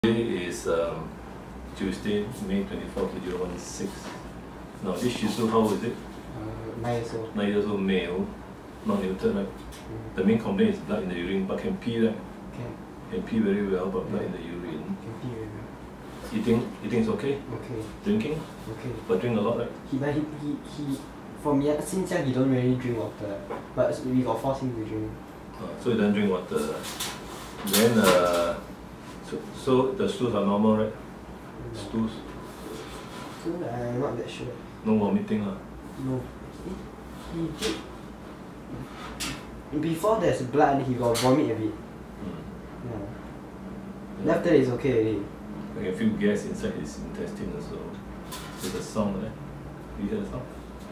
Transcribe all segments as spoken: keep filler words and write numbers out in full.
Today is um, Tuesday, May twenty-fourth, two thousand sixteen. Now this Shih Tzu, how old is it? Uh, nine years old. Nine years old, male, not neutered, right? Mm. The main complaint is blood in the urine, but can pee, right? Can. Can pee very well, but blood Yeah. in the urine. Can pee very well. Eating, eating is okay. Okay. Drinking, Okay. but drink a lot, right? He but he he, he from young, since young he don't really drink water, but we got force him to drink. Uh, so he doesn't drink water. Then, uh, so, so the stools are normal, right? No. Stools, So I'm not that sure. no vomiting, lah. No. He, he did. Before there's blood, he got vomit a bit. Mm. Yeah. Then after that it's okay already. I can feel gas inside his intestine also. There's a sound, right? You hear the sound?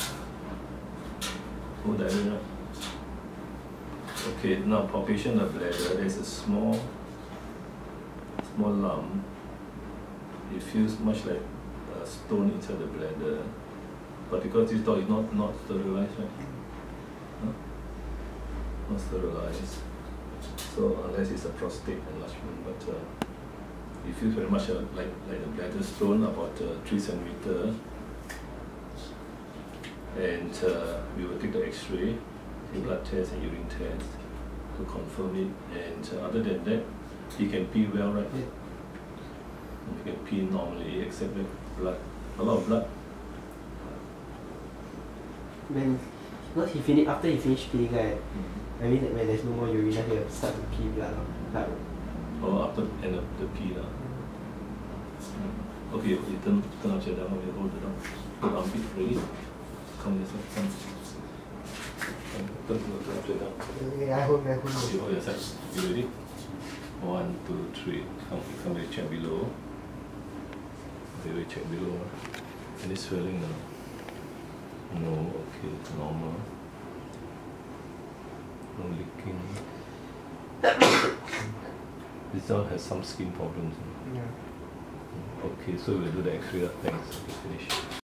Oh, diarrhea, right? Okay, now palpation of bladder, there's a small, small lump. It feels much like a stone inside the bladder. But because this dog is not, not sterilized, right? Huh? Not sterilized. So unless it's a prostate enlargement, but uh, it feels very much uh, like, like a bladder stone, about uh, three centimeter. And uh, we will take the X-ray, blood test and urine test to confirm it. And uh, other than that, he can pee well, right? Yeah. He can pee normally, except with blood, a lot of blood. When because he finish after he finished peeing, right? Mm-hmm. I mean that when there's no more urine, then he'll start to pee blood. Like, Or after end of the pee lah. Okay, you turn turn upside down, you hold it down. Put armpit ready. Come this side, come. Come, Turn, turn upside down. okay, I hold, I hold. You hold your side. You ready? One, two, three. Come, come we check below. Okay, we check below. Any swelling now? No, okay, normal. No leaking. This dog has some skin problems. Yeah. Okay, so we'll do the X-ray. Thanks. Okay, finish.